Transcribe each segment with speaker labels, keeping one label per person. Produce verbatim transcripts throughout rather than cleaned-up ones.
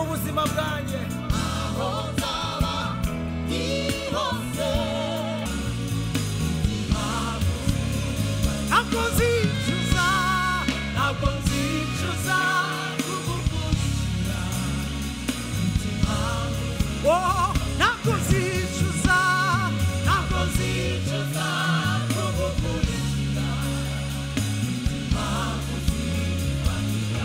Speaker 1: mu buzima bwanjye aho nzaba ndi hose ntabwo nzicuza ntabwo nzicuza kugukurikira oh ntabwo nzicuza ntabwo nzicuza kugukurikira ntabwo nzicuza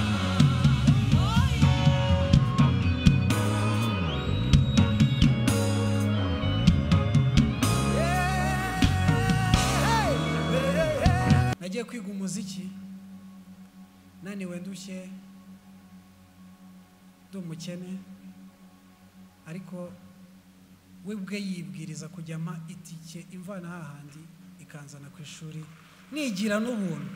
Speaker 1: nagiye kwiga umuziki naniwe ndushye ndi umukene ariko we bwe yibwiriza kujya mpa itike imvana hahandi ikanzana ku ishuri nigira n'ubuntu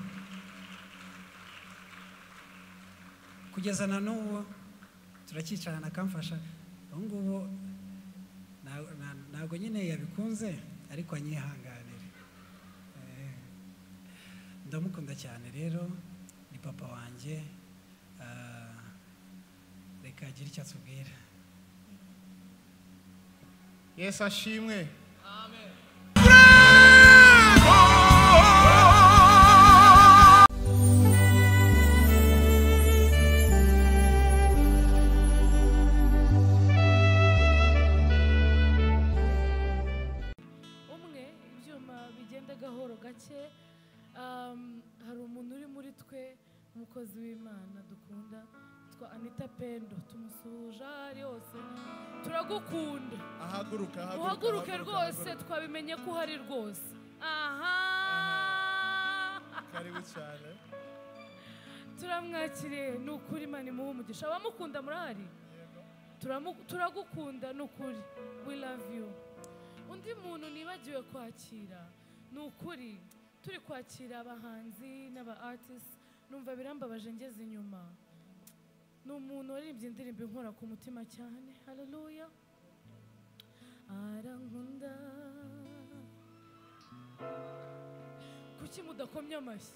Speaker 1: kugeza na n'ubu turakicarana akamfasha ubu ngubu ntabwo nyine yabikunze ariko anyihanganire ndamukunda cyane rero ni papa wanjye reka agire icyo atubwira
Speaker 2: Yesu ashimwe
Speaker 1: amen
Speaker 3: umwe ibyuma bigenda gahoro gake hari umuntu uri muri twe umukozi w'Imana dukunda twa Anita Pendo tumusuhuje ari hose turagukunda
Speaker 2: ahaguruka
Speaker 3: uhaguruke rwose twabimenye ko hari rwose aha
Speaker 2: karibu cyane
Speaker 3: turamwakiriye ni ukuri Imana imuhe umugisha abamukunda murahari turagukunda ni ukuri we love you undi muntu nibagiwe kwakira ni ukuri turi kwakira abahanzi n'aba artists numva birambabaje ngeze inyuma ni umuntu waririmbye indirimbo inkora ku mutima cyane haleluya arankunda kuki mudakomye amashyi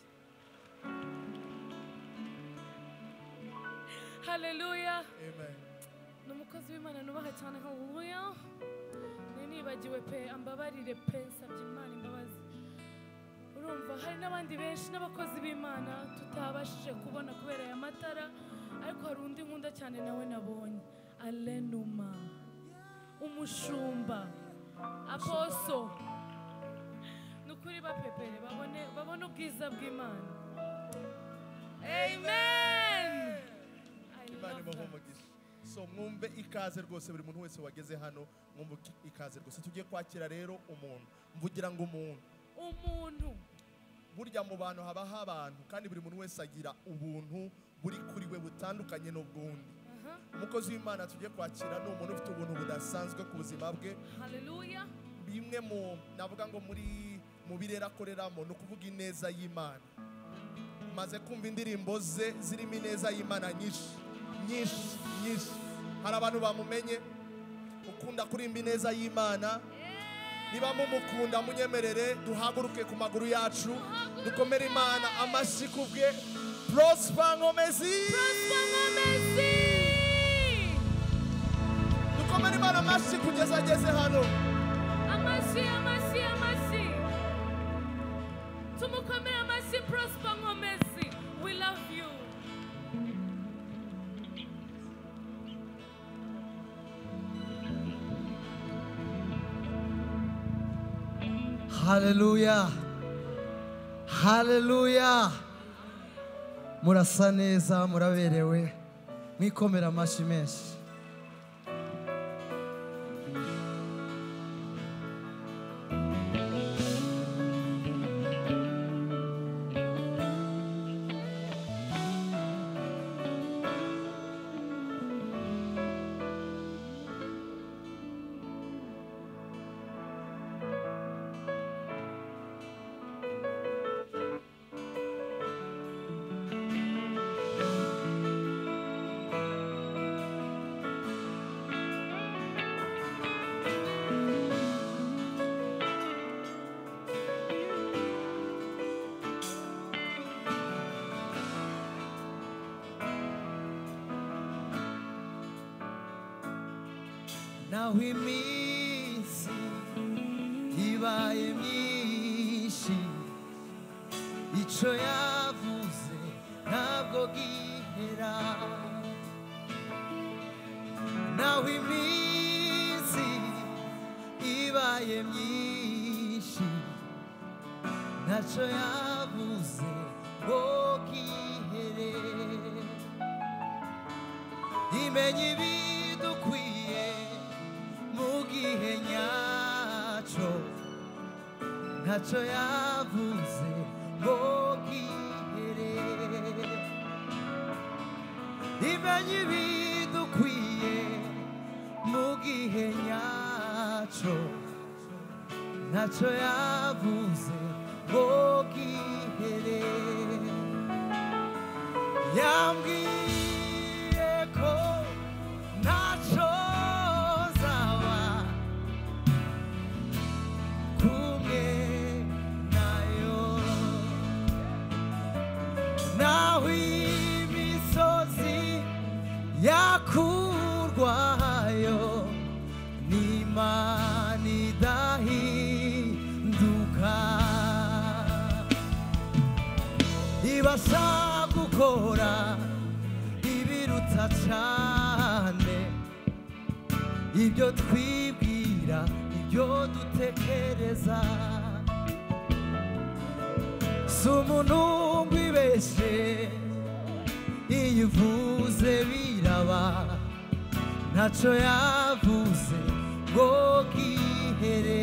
Speaker 3: haleluya
Speaker 2: amen
Speaker 3: ni umukozi w'Imana nubaha cyane haleluya nibagiwe pe ambabarire pe nsabye Imana imbabazi urumva hari n'abandi benshi n'abakozi b'Imana tutabashije kubona kubera aya matara ariko hari undi nkunda cyane nawe nabonye Alenuma umushumba aposo nukuri bapepere babone babone ubwiza bw'Imana amen
Speaker 2: Imana imuhe umugisha so mwumve ikaze rwose buri muntu wese wageze hano mwumve ikaze rwose tugiye kwakira rero umuntu mvugira ngo umuntu
Speaker 3: umuntu
Speaker 2: burya mu bantu habaho abantu kandi buri muntu wese agira ubuntu buri kuri we butandukanye n'ubwundi umukozi w'Imana tugiye kwakira ni umuntu ufite ubuntu budasanzwe ku buzima bwe
Speaker 3: haleluya
Speaker 2: bimwe mu navuga ngo muri mu birera akoreramo ni ukuvuga ineza y'Imana maze kumva indirimbo ze zirimo ineza y'Imana nyinshi nyinshi nyinshi hari abantu bamumenye ukunda kurimba ineza y'Imana niba mumukunda munyemerere duhaguruke ku maguru yacu dukomere Imana amashyi kubwe Prosper Nkomezi
Speaker 3: Prosper Nkomezi
Speaker 2: dukomere Imana amashyi kugeza ageze hano
Speaker 3: amashyi amashyi amashyi tumukomere amashyi Prosper Nkomezi we love you
Speaker 1: Haleluya Haleluya murasa neza muraberewe mwikomera amashyi menshi
Speaker 4: naho iminsi ibaye myinshi ico yavuze ntabwo gihera naho iminsi ibaye myinshi ntaco yavuze ngo gihere imenya ibidukwiye mu gihe nyaco ntaco yavuze ngo gihere imenya ibidukwiye mu gihe nyaco ntaco yavuze ngo gihere yambwiye ko ntaco zaba kumwe nayo naho imisozi yakurwayo n'Imana idahinduka ibasha gukora ibiruta cane ibyo twibwira ibyo dutekereza si umuntu ngwibeshe iyo uvuze biraba ntaco yavuze ngo gihere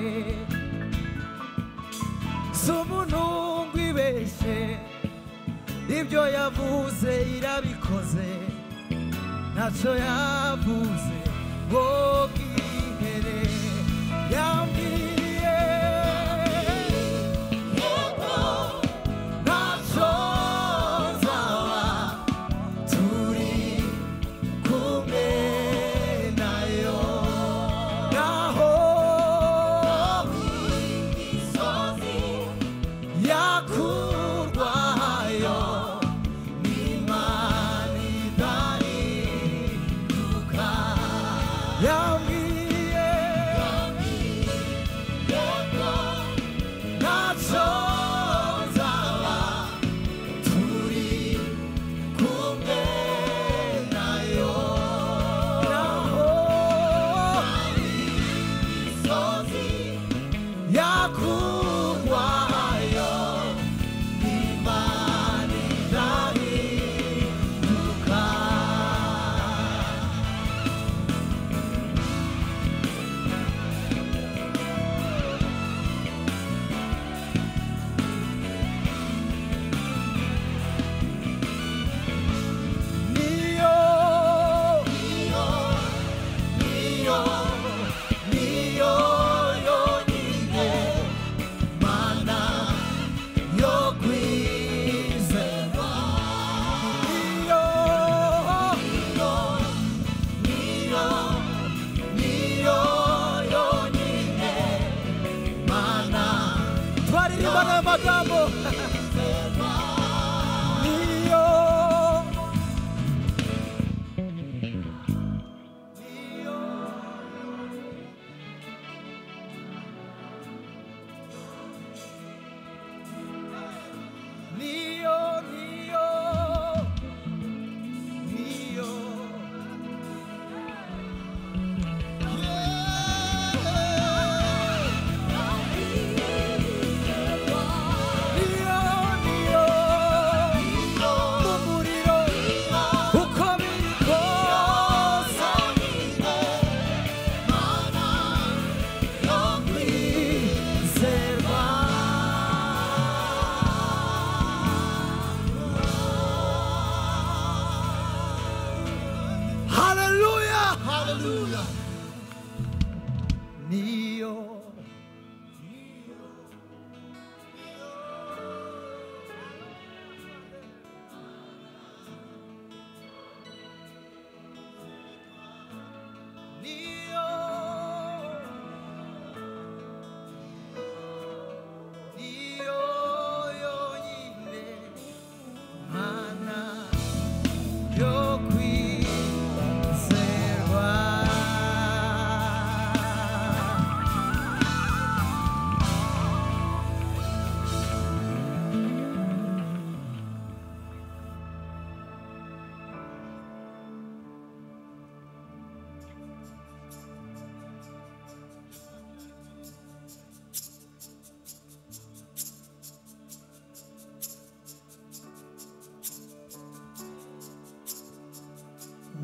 Speaker 4: si umuntu ngwibeshe ibyo yavuze irabikoze ntaco yavuze ngo gihere yambwiye yego ntaco zaba turi kumwe nayo naho imisozi yakurwayo n'Imana idahinduka yambwiye yego ntaco zaba turi kumwe nayo naho imisozi yakurwayo n'Imana idahinduka niyo niyo niyo niyo yonyine Mana yo kwizerwa niyo niyo niyo niyo yonyine Mana twaririmbana amagambo niyo niyo niyo niyo niyo niyo niyo mu muriro uko biri kose Mana yo kwizerwa Hallelujah Hallelujah niyo niyo niyo yonyine Mana yo kwizerwa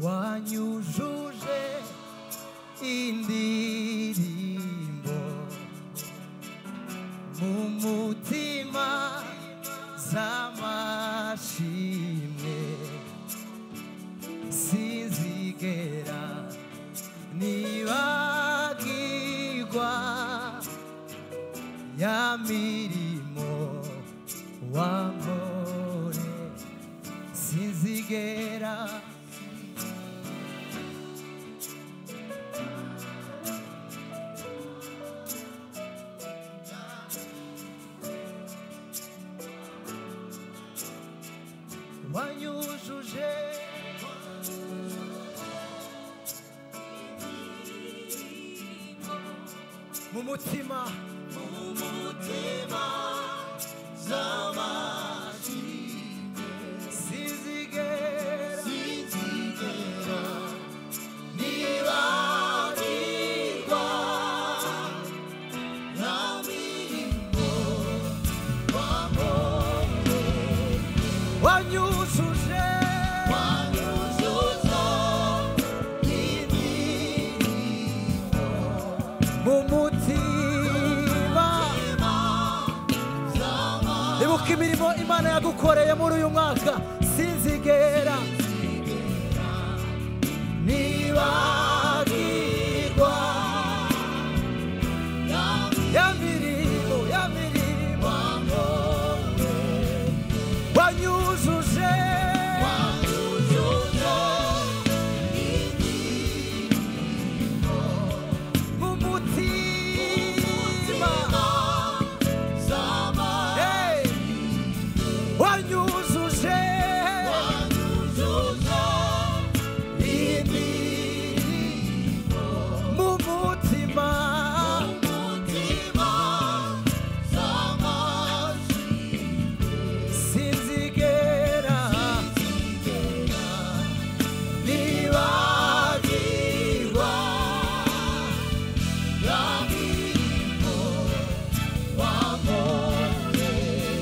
Speaker 4: wanyujuje indirimbo mu mutima z'amashimwe sinzigera nibagirwa ya mirimo wankore sinzigera wanyujuje mu mutima mu mutima z'amashimwe sinzigera sinzigera nibagirwa ya mirimo wankore wanyujuje wanyujuje indirimbo mu mutima ibuka imirimo Imana yagukoreye muri uyu mwaka sinzigera nibagirwa ya mirimo ya mirimo wanyujuje mu mutima Hey! wanyujuje indirimbo mu mutima sinzigera nibagirwa ya mirimo wankore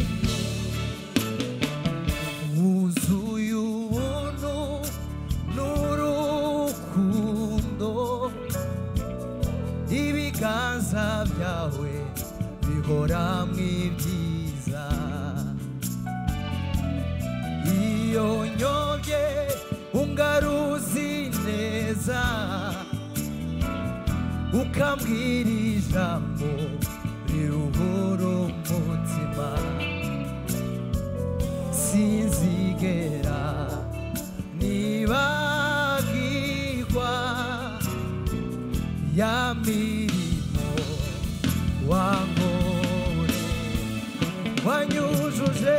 Speaker 4: wuzuye ubuntu n'urukundo ibiganza byawe bihora mw'ibyiza iyo nyobye ungaruzi neza ukambwira ijambo riruhura umutima sinzigera nibagirwa ya mirimo wankore wanyujuje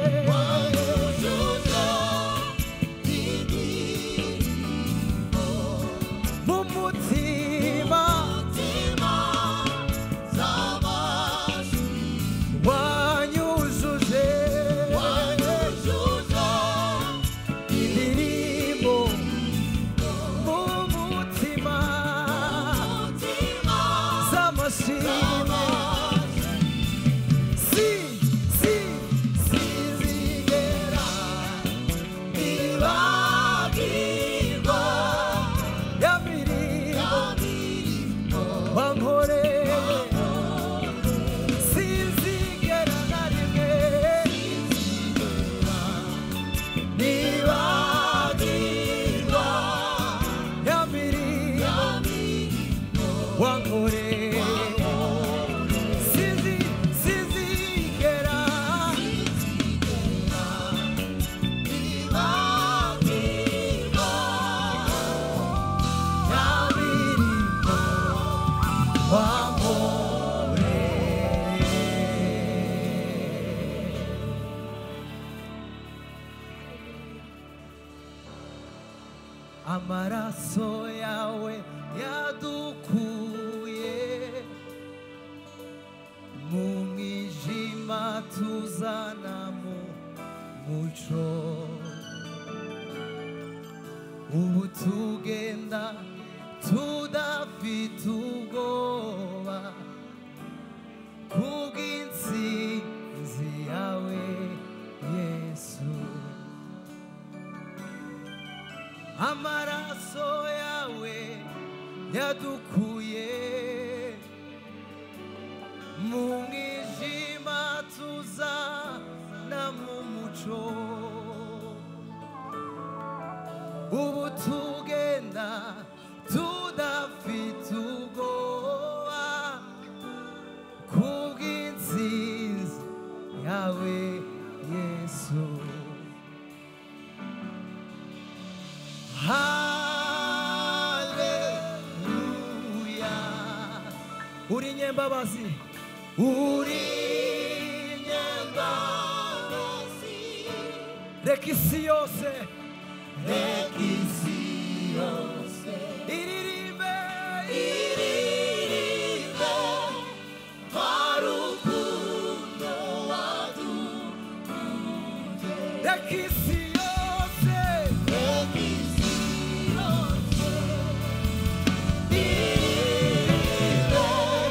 Speaker 4: mu mutima wanyujuje indirimbo mu mutima z'amashimwe si si sinzigera nibagirwa ya mirimo wankoreye sinzigera na rimwe nibagirwa ya mirimo wankoreye sinzi sinzigera nibagirwa ya mirimo wankoreye amaraso yawe yadukuye mu mwijima tuzana mu muco ubu tugenda tudafite ubwoba kubw'intsinzi yawe Yesu amara mu mwijima tuzana mu muco ubu tugenda tudafite ubwoba kubw'intsinzi yawe Yesu. Haleluya. Uri nyembabazi, uri nyembabazi, reka isi yose, reka isi yose iririmbe, iririmbe harukundo wadukunze. Reka isi yose, reka isi yose iririmbe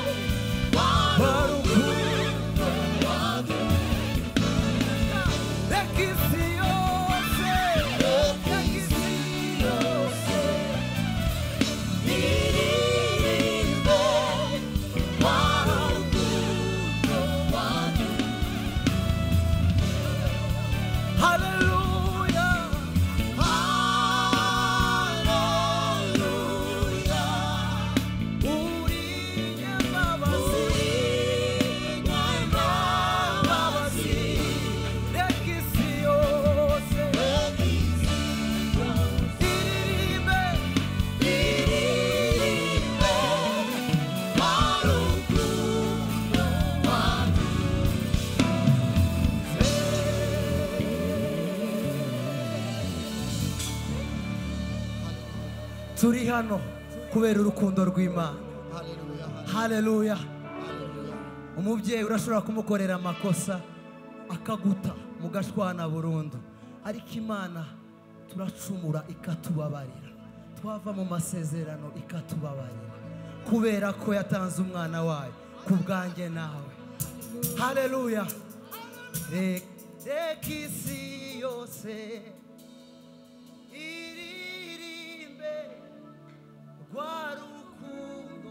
Speaker 4: harukundo wadukunze. Reka isi yose, reka isi yose iririmbe harukundo wadukunze. Hallelujah, hallelujah. Uri nyembabazi, nyembabazi, reka isi yose, reka isi yose iririmbe, iririmbe harukundo wadukunze. Turi hano kubera urukundo rw'Imana. Haleluya. Umubyeyi urashobora kumukorera amakosa akaguta mugashwana burundu, ariko Imana turacumura ikatubabarira, twava mu masezerano ikatubabarira kubera ko yatanze umwana wayo ku bwanjye nawe. Haleluya. Reka isi yose iririmbe rwa rukundo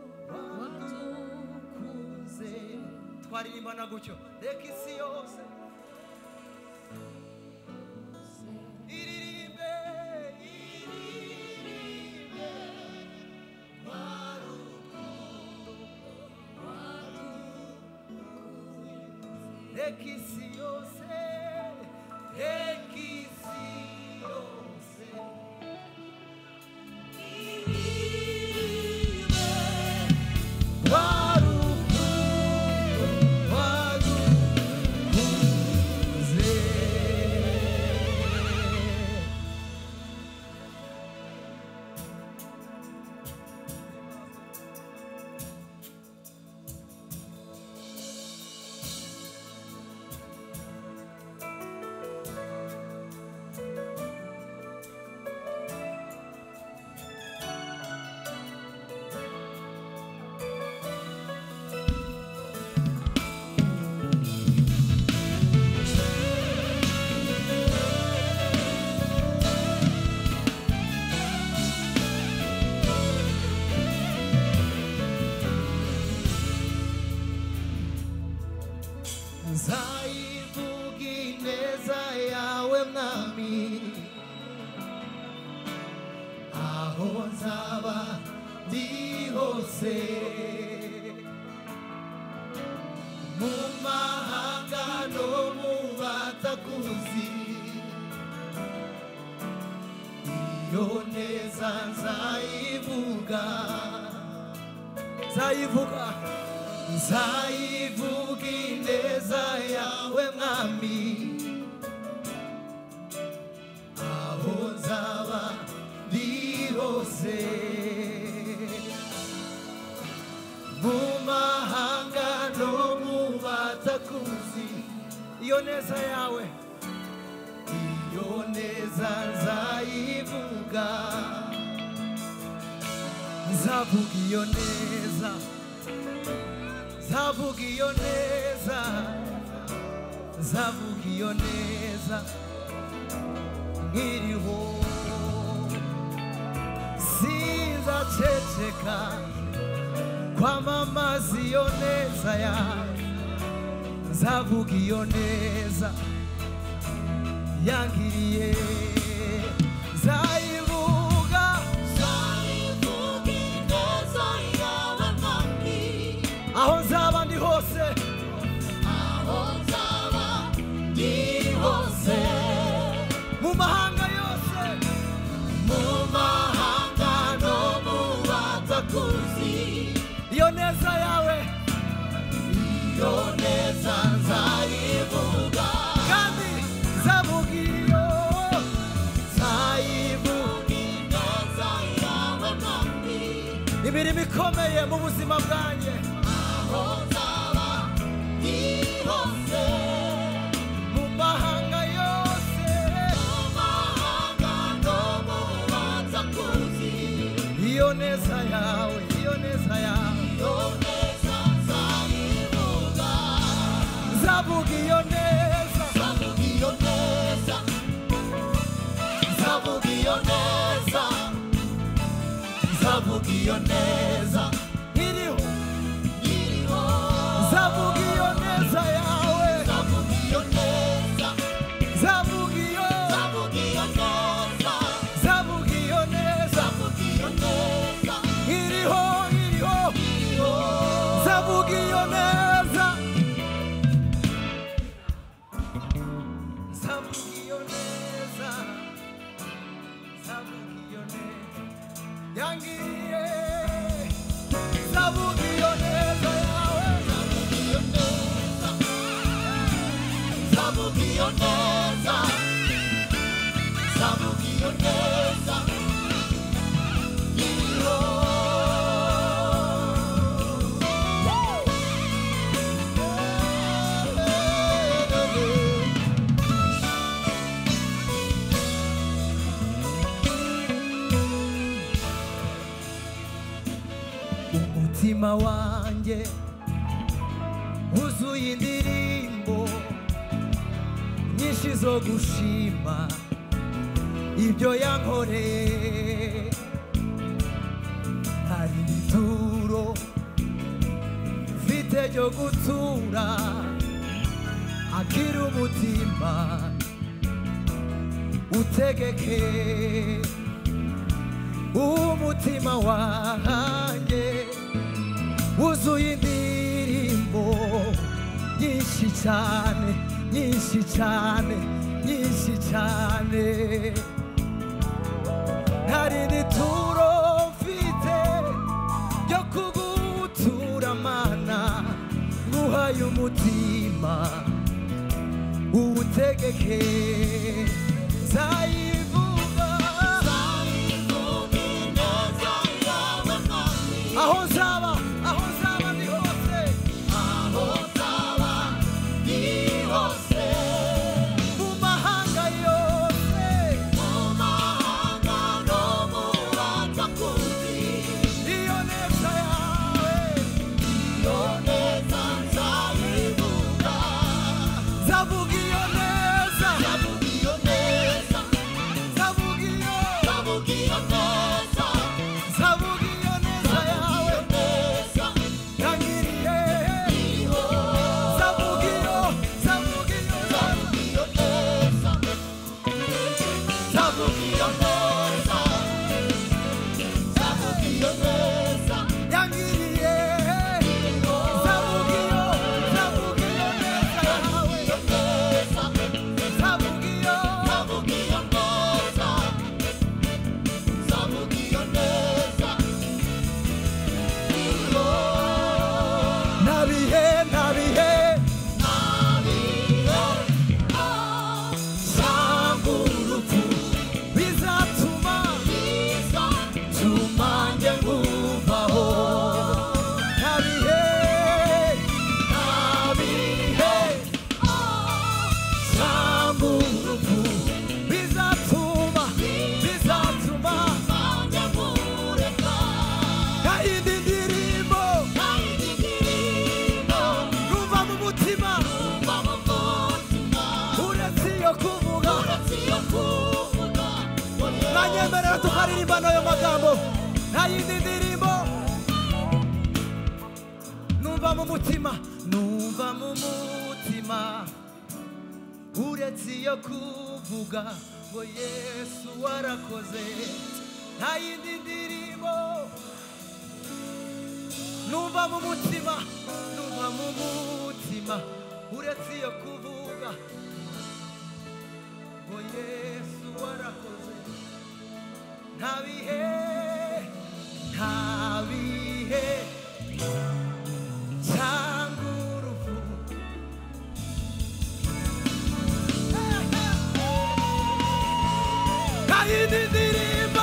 Speaker 4: wadukunze. Twaririmbana gutyo, reka isi yose iririmbe, iririmbe rwa rukundo wadukunze. Reka isi yose, reka isi yose iririmbe rwa rukundo wadukunze. Nzayivuga ineza yawe mwami, aho nzaba ndi hose, mu mahanga no mu batakuzi. Iyo neza nzayivuga, nzayivuga, nzayivuga ineza yawe mwami, aho nzaba ndi hose, mu mahanga no mu batakuzi. Iyo neza yawe, iyo neza nzayivuga, nzavuga iyo neza, nzavuga iyo neza, nzavuga iyo neza nkiriho, sinzaceceka kwamamaza iyo neza yawe nzavuga iyo neza yangiriye nzayivuga nzayivuga ineza yawe mwami aho nzaba ndi hose aho nzaba ndi hose mu mahanga yose mu mahanga no mu batakuzi iyo neza yawe iyo neza nzayivuga kandi nzavuga iyo nzayivuga ineza yawe mwami imirimo ikomeye mu buzima bwanjye aho nzaba ndi hose mu mahanga yose mu mahanga no mu batakuzi iyo neza yawe iyo neza yawe iyo neza nzayivuga nzavuga iyo neza nzavuga iyo neza nzavuga iyo neza nzavuga iyo neza iriho iriho nzavuga iyo neza yawe nzavuga iyo neza nzavuga iyo nzavuga iyo neza nzavuga iyo neza nzavuga iyo neza iriho iriho iriho nzavuga iyo neza nzavuga iyo neza nzavuga iyo neza yangiriye nzavuga iyo neza yawe nzavuga iyo neza nzavuga iyo neza nzavuga iyo neza iriho umutima wanjye wuzuye indirimbo nyinshi zo gushima ibyo yankoreye hari ibituro mfite byo gutura akira umutima utegeke umutima wanjye wuzuye indirimbo nyinshi cyane nyinshi cyane nyinshi cyane hari n'ituro mfite ryo kugutura mana nguhaye umutima uwutegeke nzayivuga nzayivuga ineza yawe mwami aho nzaba aho nzaba ndi hose aho nzaba ndi hose mu mahanga yose mu mahanga no mu batakuzi iyo neza yawe iyo neza nzayivuga nzavuga iyo neza nzavuga iyo neza numva mu mutima numva mu mutima uretse iyo kuvuga ngo Yesu warakoze nta yindi ndirimbo numva mu mutima numva mu mutima uretse iyo kuvuga ngo Yesu warakoze nta bihe nta bihe cyangwa urupfu nta yindi ndirimbo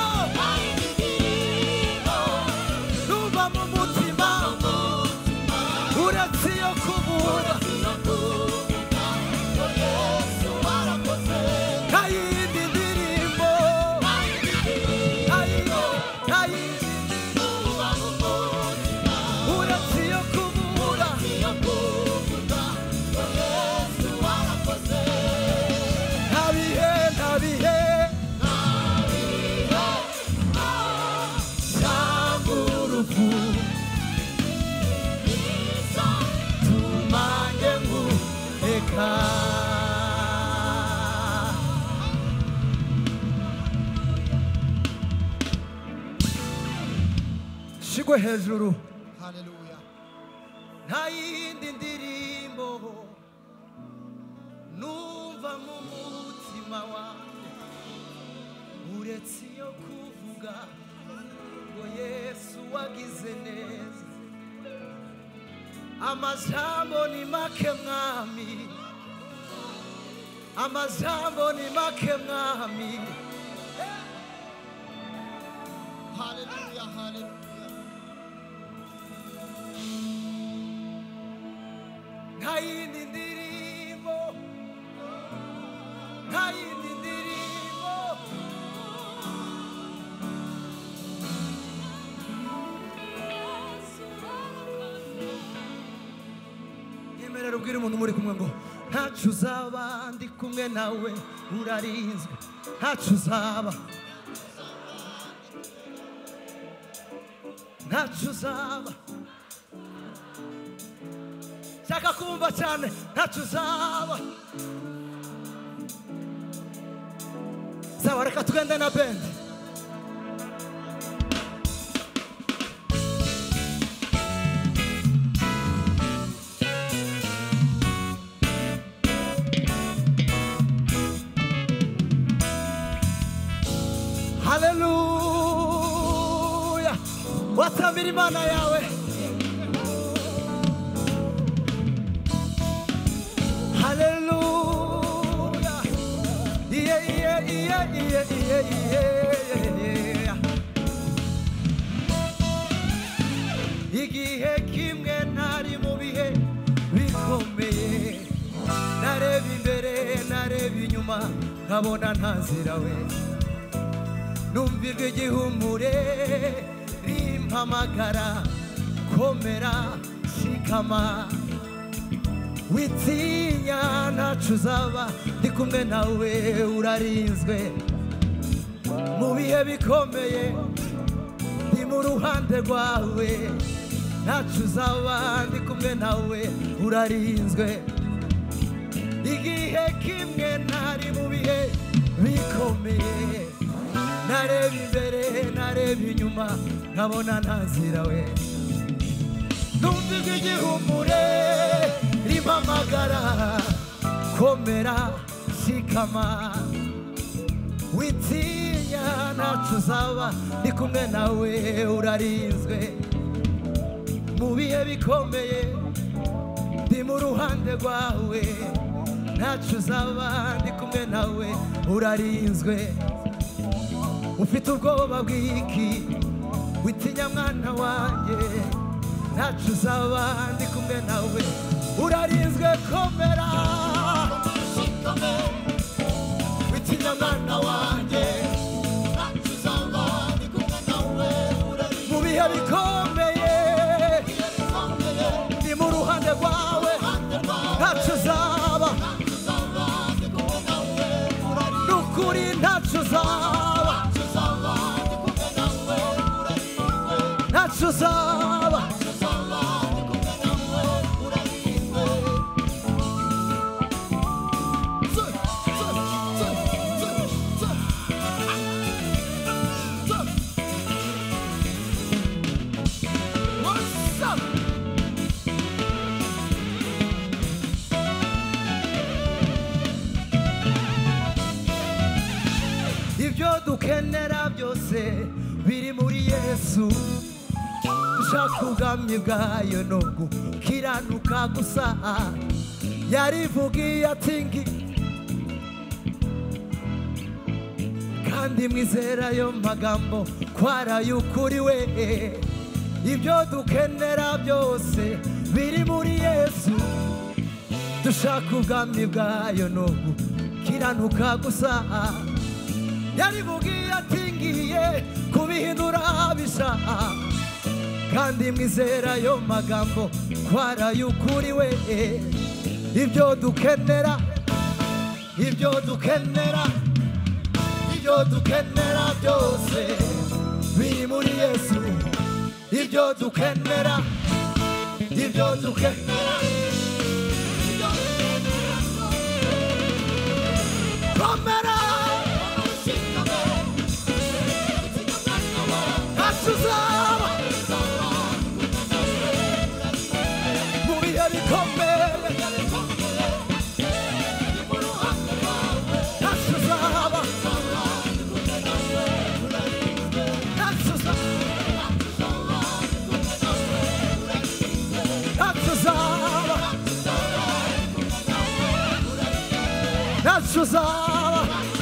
Speaker 4: numva mu mutima uretse iyo kuvuga nta yindi ndirimbo nta yindi uretse iyo kuvuga nta bihe nta bihe cyangwa urupfu tumange ngureka shigwe hejuru
Speaker 2: Hallelujah.
Speaker 4: nta yindi ndirimbo numva mu mutima wanjye uretse iyo kuvuga ngo Yesu wagize neza amajambo ni make mwami amajambo ni make mwami
Speaker 2: Hallelujah. Hallelujah.
Speaker 4: nta yindi ndirimbo nta yindi ndirimbo yemerera ubwire umuntu muri kumwe ngo ntacyo uzaba ndi kumwe nawe urarinzwe ntacyo uzaba ntacyo uzaba shaka kumva cyane ntacyo uzaba sawa reka tugende na bendi haleluya watambira imana yawe haleluya yeah yeah yeah yeah yeah yeah igihe kimwe ntari mu bihe bikomeye nareba imbere nareba inyuma nkabona nta nzira we numvirwa igihumure rimpamagara komera shikama witinya ntacyo uzaba ndi kumwe nawe urarinzwe mu bihe bikomeye ndi mu ruhande rwawe ntacyo uzaba ndi kumwe nawe urarinzwe igihe kimwe ntari mu bihe bikomeye nareba imbere nareba inyuma nkabona nta nzira we numvirwa igihumure rimpamagara komera shikama witinya ntacyo uzaba ndi kumwe nawe urarinzwe mu bihe bikomeye ndi mu ruhande rwawe ntacyo uzaba ndi kumwe nawe urarinzwe ufite ubwoba bw'iki witinya mwana wanjye ntacyo uzaba ndi kumwe nawe urarinzwe komera witinya mwana wanjye ntacyo uzaba ndi kumwe nawe mu bihe bikomeye ndi mu ruhande rwawe ntacyo uzaba n'ukuri ntacyo uzaba ntacyo uzaba byose biri muri Yesu dushaka ubwami bwayo no gukiranuka gusa yarivugiye ati ngi kandi mwizera ayo magambo kwarayukuri we ibyo dukenera byose biri muri Yesu dushaka ubwami bwayo no gukiranuka gusa yarivugiye ati ngiye kubihindura bisha kandi mwizera ayo magambo kwarayukuri we ibyo dukenera ibyo dukenera ibyo dukenera byose biri muri Yesu ibyo dukenera ibyo dukenera komera tuzaba mu bihe bikomeye tuzaba tuzaba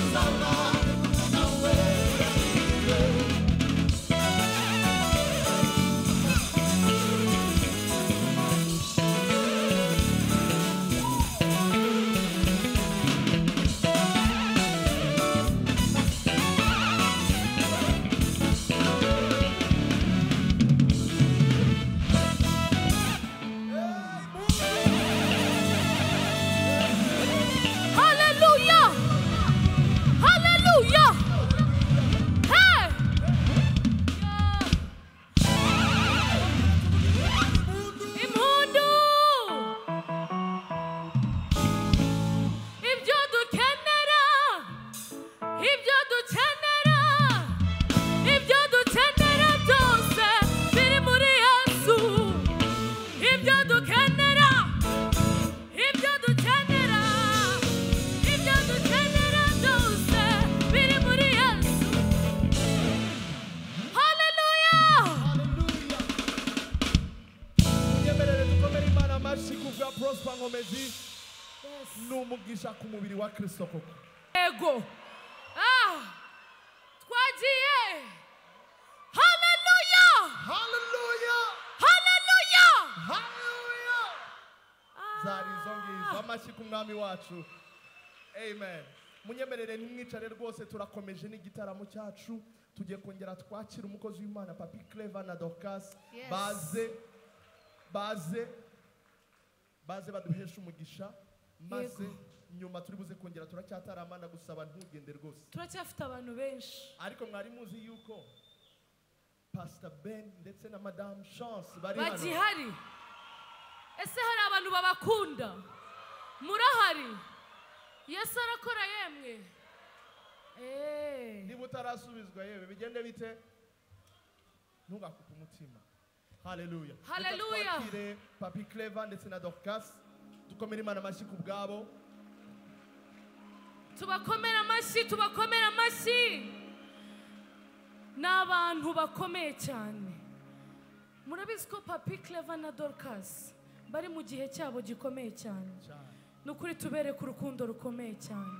Speaker 4: n'umugisha ku mubiri wa Kristo koko
Speaker 3: ego ah twagiye haleluya
Speaker 2: haleluya
Speaker 3: haleluya
Speaker 2: haleluya zari zongizo amashyi ku mwami wacu amen munyemerere ntimwicare rwose turakomeje n'igitaramo cyacu tugiye kongera twakira umukozi w'Imana Papi Clever na Dorcas baze baze baze baduhesha umugisha maze nyuma turi buze kongera turacyatarama ndagusaba ntugende rwose
Speaker 3: turacyafite abantu benshi
Speaker 2: ariko mwari muzi yuko Pastor Ben ndetse na Madame Chance bari hano
Speaker 3: bagihari ese hari abantu babakunda murahari Yesu arakora yemwe eh
Speaker 2: niba utarasubizwa yewe bigende bite ntugakupe umutima haleluya
Speaker 3: haleluya
Speaker 2: twakire Papi Clever ndetse na Dorcas tukomere Imana amashyi ku bwabo
Speaker 3: tubakomera amashyi tubakomera amashyi n'abantu bakomeye cyane murabizi ko Papi Clever na Dorcas bari mu gihe cyabo gikomeye cyane n'ukuri tubereka urukundo rukomeye cyane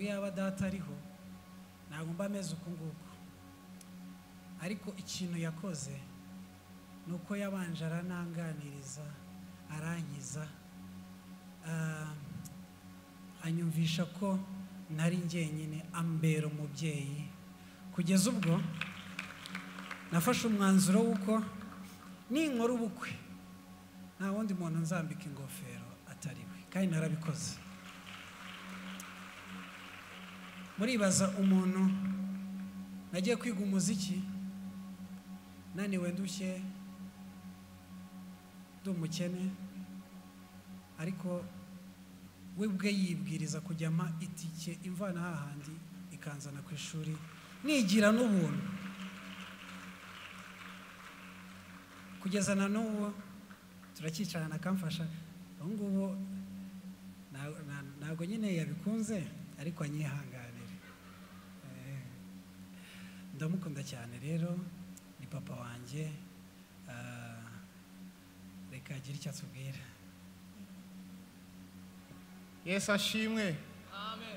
Speaker 1: yaba data ariho ntabwo mba meze uku nguku, ariko ikintu yakoze ni uko yabanje arananganiriza arankiza, anyumvisha ko nari njyenyine, ambera umubyeyi, kugeza ubwo nafashe umwanzuro w'uko ninkora ubukwe nta wundi muntu nzambika ingofero atari we, kandi narabikoze. Muribaza umuntu nagiye kwiga umuziki naniwe ndushye ndi umukene, ariko we bwe yibwiriza kujya ampa itike imvana hahandi ikanzana ku ishuri, nigira n'ubuntu. Kugeza na n'ubu turakicarana akamfasha, ubu ngubu ntabwo nyine yabikunze ariko anyihanganire. Ndamukunda cyane rero, ni papa wanjye, reka agire icyo atubwira.
Speaker 5: Yesu ashimwe. Amen.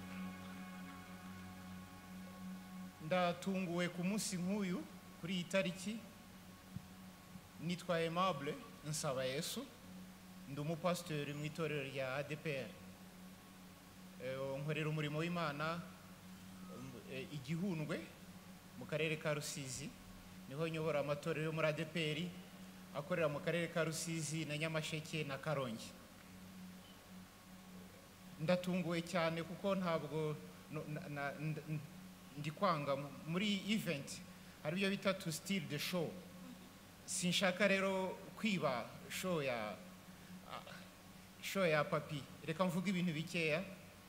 Speaker 5: Ndatunguwe ku munsi nk'uyu kuri iyi tariki. Nitwa Aimable Nsaba Yesu, ndi umupasiteri mu itorero rya A D P R. Nkorera umurimo w'Imana igihundwe mu karere ka Rusizi, niho nyobora amatorero yo muri A D P R akorera mu karere ka Rusizi na Nyamasheke na Karongi. Ndatunguwe cyane kuko ntabwo ndi kwanga muri event hari byo bita to steal the show. Sinshaka rero kwiba show ya show ya papi, reka mvuga ibintu bikeya.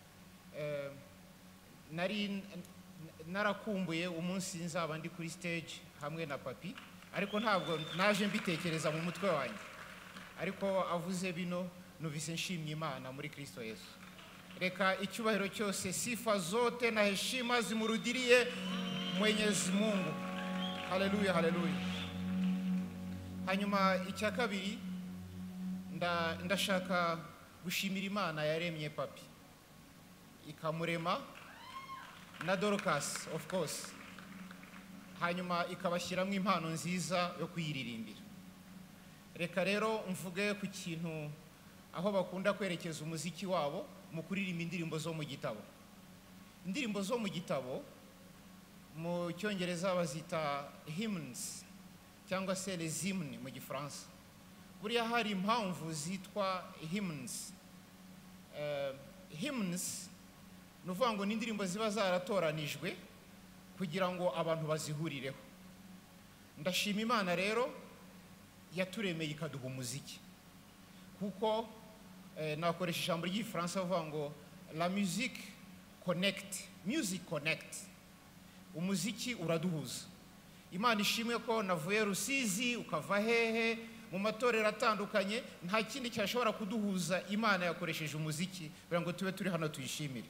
Speaker 5: Nari narakumbuye umunsi nzaba ndi kuri stage hamwe na papi, ariko ntabwo naje mbitekereza mu mutwe wanjye, ariko avuze bino numvise nshimye Imana muri Kristo Yesu. Reka icyubahiro cyose, sifa zote na heshima zimurudirie Mwenyezi Mungu. Haleluya, haleluya. Hanyuma icya kabiri, ndashaka gushimira Imana yaremye papi ikamurema na Dorcas of course, hanyuma ikabashyiramo impano nziza yo kuyiririmbira. Reka rero mvuge ku kintu aho bakunda kwerekeza umuziki wabo mu kuririmba indirimbo zo mu gitabo. Indirimbo zo mu gitabo mu cyongereza bazita hymns cyangwa se les hymnes mu gifaransa. Buriya hari impamvu zitwa hymns. Uh, hymns nuvuga ngo ni indirimbo ziba zaratoranijwe kugira ngo abantu bazihurireho. Ndashima Imana rero yaturemeye ikaduha umuziki, kuko eh, nakoresha ijambo ry'igifaransa bavuga ngo la musique connect, music connect. Umuziki uraduhuza. Imana ishimwe ko navuye Rusizi ukava hehe mu matorero atandukanye, nta kindi cyashobora kuduhuza. Imana yakoresheje umuziki kugira ngo tube turi hano tuyishimire.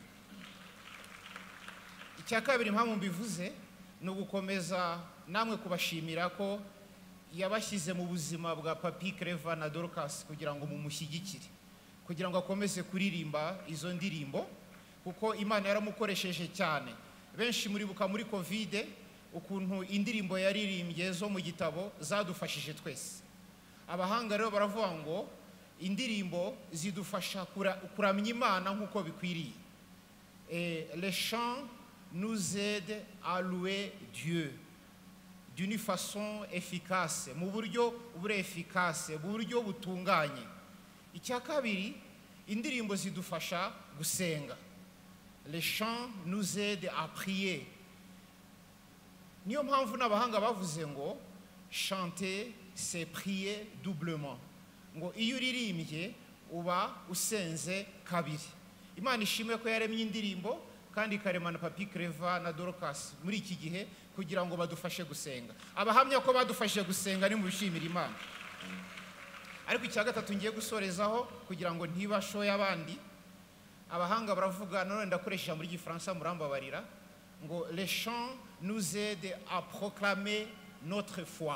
Speaker 5: Icya kabiri impamvu mbivuze ni ugukomeza namwe kubashimira ko yabashyize mu buzima bwa Papi Clever na Dorcas kugira ngo mumushyigikire, kugira ngo akomeze kuririmba izo ndirimbo, kuko Imana yaramukoresheje cyane. Benshi muri buka muri Covid ukuntu indirimbo yaririmbye zo mu gitabo zadufashije twese. Abahanga rero baravuga ngo indirimbo zidufasha kuramya Imana nk'uko bikwiriye. Et les chants nous aident à louer Dieu d'une façon efficace, mu buryo bure efficace, mu buryo butunganye. Icya kabiri, indirimbo zidufasha gusenga. Les chants nous aident à prier. Niyo mpamvu n'abahanga bavuze ngo chanter c'est prier doublement, ngo iyo uririmbye uba usenze kabiri. Imana ishimwe ko yaremye indirimbo kandi ikaremana Papi Clever na Dorcas muri iki gihe kugira ngo badufashe gusenga. Abahamya ko badufashije gusenga ni mu bishimira Imana. Ariko icya gatatu ngiye gusorezaho kugira ngo ntibashoye abandi, abahanga baravuga, none ndakoresha muri gifaransa murambabarira, ngo les chants nous aident à proclamer notre foi.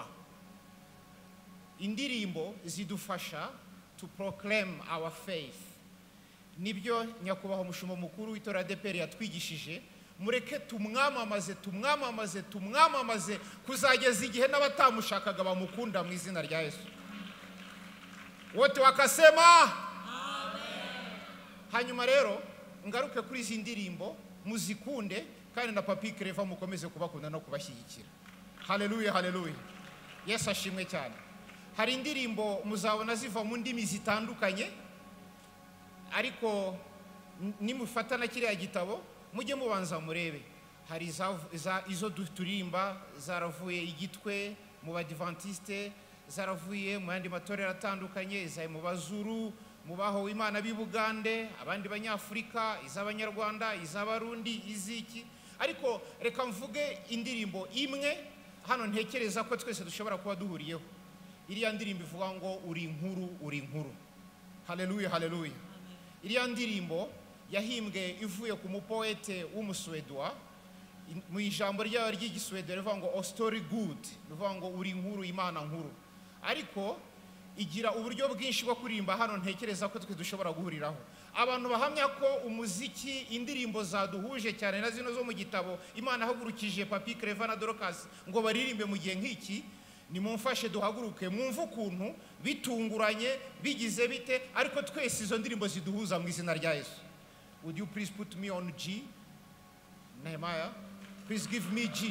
Speaker 5: Indirimbo zidufasha to proclaim our faith. nibyo nyakubahwa umushumba mukuru w'itora A D P R yatwigishije, mureke tumwamamaze tumwamamaze tumwamamaze kuzageza igihe n'abatamushakaga bamukunda mu izina rya Yesu. Wote wakasema amen. Hanyuma rero ngaruke kuri izi ndirimbo muzikunde kandi na Papi Clever mukomeze kubakunda no kubashyigikira. Haleluya haleluya. Yesu ashimwe cyane. Hari indirimbo muzabona ziva mu ndimi zitandukanye, ariko nimufatana kiriya gitabo mujye mubanza murebe. Hari za izo turirimba zaravuye igitwe mu Badventiste, zaravuye mu yandi matorero atandukanye, izaye mu Bazuru, mu baho Imana b'i Bugande, abandi banyafurika, iz'abanyarwanda, iz'abarundi, iziki. Ariko reka mvuge indirimbo imwe hano ntekereza ko twese dushobora kuba duhuriyeho. Iriya ndirimbo ivuga ngo uri inkuru uri inkuru. Haleluya haleluya. Iriya ndirimbo yahimbwe ivuye ku mupoete w'umuswedwa, mu ijambo ryayo ry'igiswede rivuga ngo o story good, rivuga ngo uri inkuru Imana nkuru. Ariko igira uburyo bwinshi bwo kuririmba hano ntekereza ko twe dushobora guhuriraho. Abantu bahamya ko umuziki indirimbo zaduhuje cyane na zino zo mu gitabo Imana hagurukije Papi Clever na Dorcas ngo baririmbe mu gihe nk'iki, ni mumfashe duhaguruke mwumva ukuntu bitunguranye bigize bite, ariko twese izo ndirimbo ziduhuza mu izina rya Yesu. Would you please put me on G? Nehemiah, please give me G.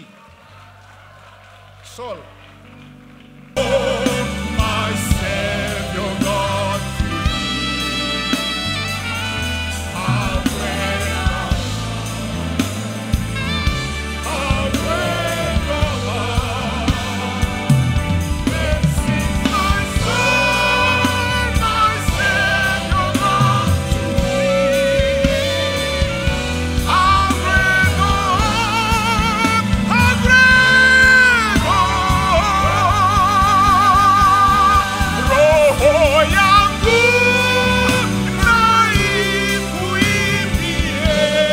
Speaker 5: Sol.
Speaker 2: My Savior God, how great thou art, how great thou art. Then sing my soul, my Savior God to thee. How great thou art, how great thou art. Roho yangu na ikuimbie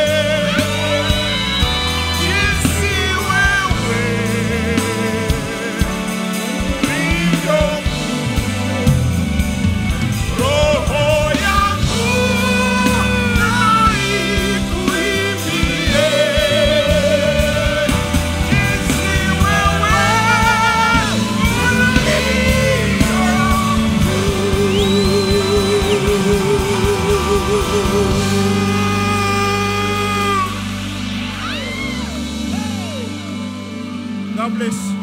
Speaker 2: jinsi wewe ulivyo mkuu. Roho yangu na ikuimbie jinsi wewe God bless you.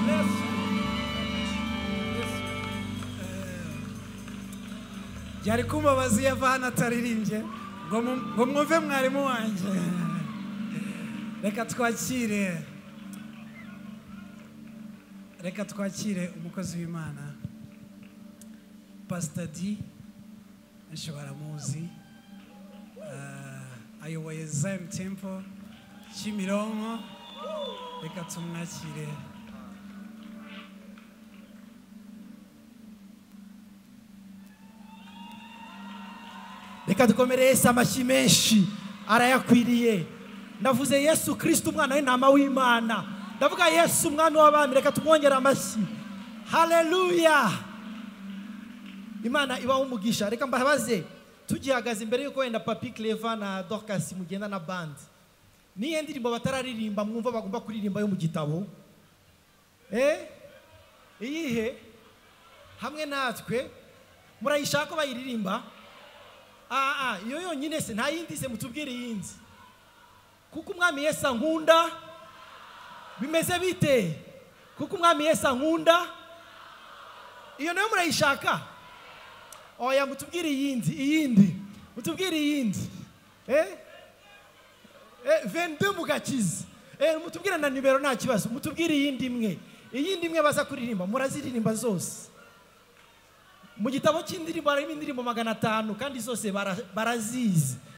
Speaker 1: Byari kumbabazi yava hano ataririmbye ngo mu- ngo mwumve mwarimu wanjye. Reka twakire reka twakire umukozi w'Imana Pastor D, benshi baramuzi, uh, ayoboye Zion Temple Kimironko. Reka tumwakire.
Speaker 4: Reka dukomere Yesu amashyi menshi, arayakwiriye. Ndavuze Yesu Kristo umwana w'intama w'Imana, ndavuga Yesu umwami w'abami. Reka tumwongere amashyi. Haleluya. Imana ibaho umugisha. Reka mbabaze, tugihagaze imbere yuko wenda Papi Clever na Dorcas mugenda na band, niyo ndirimbo batararirimba mwumva bagomba kuririmba yo mu gitabo? Eh? Iyihe? Hamwe natwe murayishaka bayiririmba? Ah ah, iyo yonyine se nta yindi se mutubwire yindi. Kuko umwami Yesu ankunda. Bimeze bite? Kuko umwami Yesu ankunda. Iyo nayo murayishaka? Oya mutubwire yindi, iyindi. Mutubwire yindi. Eh? Eh vingt-deux mugakiza. Eh mutubwire na nimero nta kibazo. Mutubwire yindi imwe. Iyindi imwe baza kuririmba muraziririmba zose. Mu gitabo cy'indirimbo harimo indirimbo magana atanu kandi zose bara- barazizi.